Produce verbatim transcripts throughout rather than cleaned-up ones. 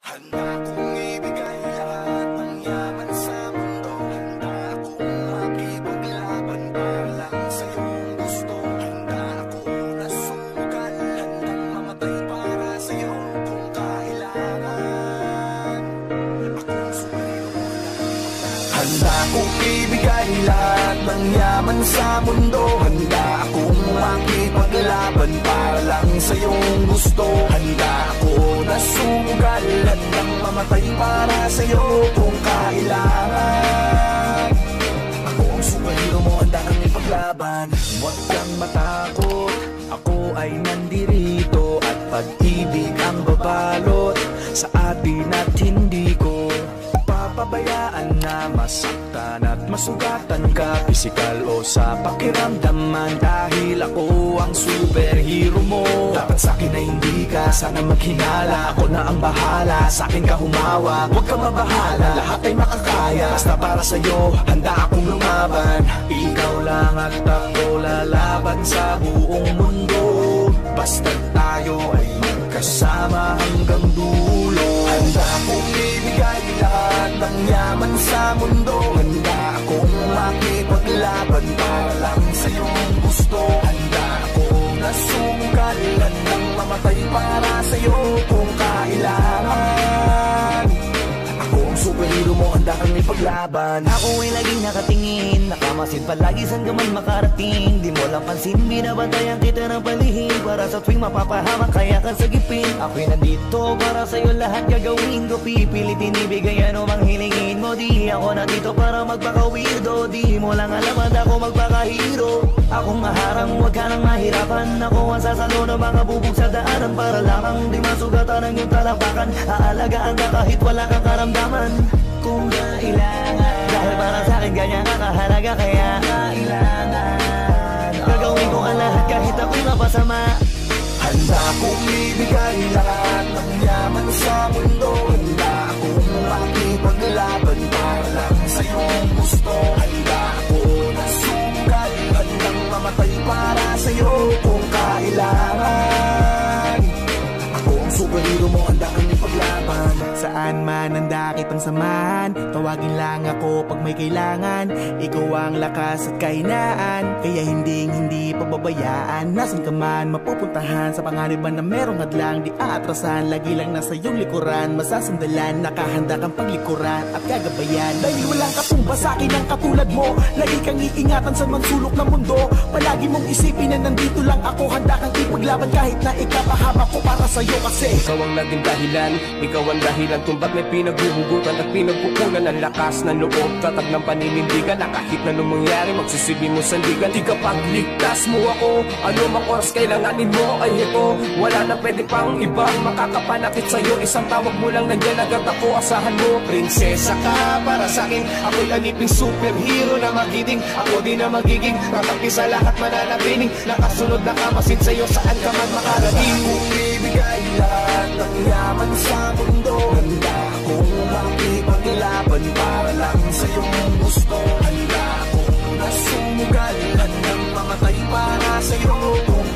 Handa kong ibigay lahat ng yaman sa mundo. Handa akong makipaglaban para lang sa iyong gusto. Handa akong nasugal, handang mamatay para sa iyo kung kailangan. Akong sumayo na. Handa kong ibigay lahat ng yaman sa mundo. Handa akong makipaglaban para lang sa iyong gusto. Handa akong nasugal, handang mamatay para sa iyo kung kailangan. Ako ang superhero mo, handa kang ipaglaban. Huwag kang matakot, ako ay nandirito. At pag-ibig ang babalot sa atin at hindi ko papabayaan na masaktan at masugatan ka, pisikal o sa pakiramdaman. Dahil ako ang superhero mo, dapat sa'kin na hindi ka sana maghinala. Ako na ang bahala, sa'kin ka humawak, huwag ka mabahala, lahat ay makakaya. Basta para sa'yo, handa akong lumaban. Ikaw lang at ako lalaban sa buong mundo. Basta tayo ay magkasama hanggang dulo. Handa akong ibigay lahat ng yaman sa mundo. Handa akong makipaglaban para lang sa iyong gusto. Handa akong nasugal, handang mamatay para sa iyo kung kailangan. Ako ang superhero mo, handa kang ipaglaban. Ako ay laging nakatingin, nakamasid palagi saan ka man makarating. Di mo lang pansin, binabantayan kita ng palihim. Para sa tuwing mapapahamak, kaya ka sagipin. Ako'y nandito para sa'yo, lahat gagawin ko. Pipilitin ibigay ano mang hilingin mo. Di ako nandito para magpaka-weirdo. Di mo lang alam at ako magpaka-hero. Akong maharang, huwag ka nang mahirapan. Ako ang sasalo ng mga bubog sa daanan. Para lamang di masugatan ang iyong talampakan. Aalagaan ka kahit wala kang karamdaman kung kailangan. Dahil para sa'kin ganyan ka kahalaga, kaya kailangan gagawin ko ang lahat kahit ako'y mapasama. Handa akong ibigay lahat ng yaman sa mundo. Handa akong makipaglaban para lang sa iyong gusto. Handa akong nasugal, handang mamatay para sa iyo kung kailangan. Ako ang superhero mo, handa kang ipaglaban. Saan man handa kitang samahan, tawagin lang ako pag may kailangan. Ikaw ang lakas at kahinaan, kaya hindi hindi pababayaan. Nasaan ka man mapupuntahan, sa panganiban na merong hadlang di aatrasan. Lagi lang nasa iyong likuran, masasandalan, nakahanda kang paglikuran at gagabayan. Dahil walang katumba sa akin ang katulad mo, lagi kang iingatan sa mansulok ng mundo. Palagi mong isipin na nandito lang ako, handa kang ipaglaban kahit na ikapahama ko para sa'yo. Kasi ikaw ang naging dahilan, ikaw ang dahilan kung ba't may pinaghuhugutan at pinagkukunan ng lakas ng loob, tatag ng paninindigan na kahit na nung mangyari magsisilbi mo sandigan. Di ka pagligtas mo ako, ano mang oras kailanganin mo ay ito. Wala na pwede pang ibang makakapanakit sa'yo, isang tawag mo lang nandiyan agad ako, asahan mo. Prinsesa ka para sa'kin, ako'y aliping superhero na magiting. Ako din na magiging kakampi sa lahat mananabining, nakasunod na kamasid sa'yo saan ka man makarating. Kung ibigay lahat ng yaman sa mundo, handa akong makipaglaban para lang sa iyong gusto. Handa akong nasugal, handang mamatay para sa iyo kung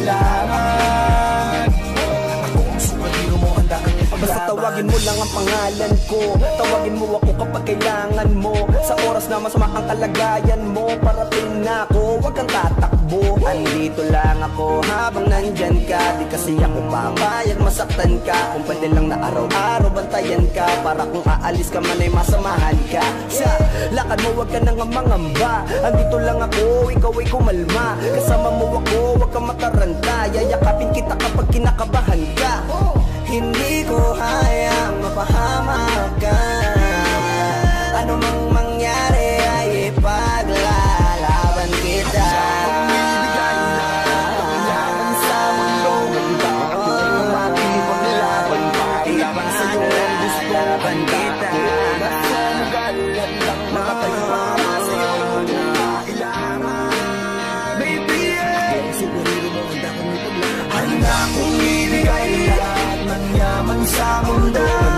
kailangan. Ako ang superhero mo, handa kang ipaglaban. Basta tawagin mo lang ang pangalan ko, tawagin mo ako kapag kailangan mo. Sa oras na masama ang kalagayan mo, parating na ako, huwag kang tatakbo. Andito lang ako habang nandyan ka, di kasi ako papayag masaktan ka. Kung pwede lang na araw-araw bantayan ka, para kung aalis ka man ay masamahan ka. Sa lakad mo huwag ka nang mangamba, andito lang ako, ikaw ay kumalma. Kasama mo ako, huwag kang mataranta, yayakapin kita kapag kinakabahan ka. Hindi ko hayang mapahamak ka, ano mang mangyari ay ipaglalaban kita. Handa kong ibigay lahat ng yaman sa mundo.